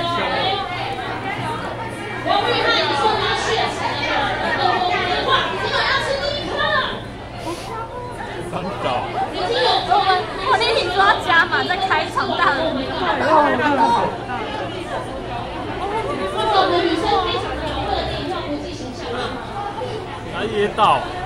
王玉翰已送到现场了，哇，今晚要吃第一颗了。 伤到。 已经有我那天说要加码，在开场大的比赛。 我们女生非常的有特定，要国际形象啊。 他噎到。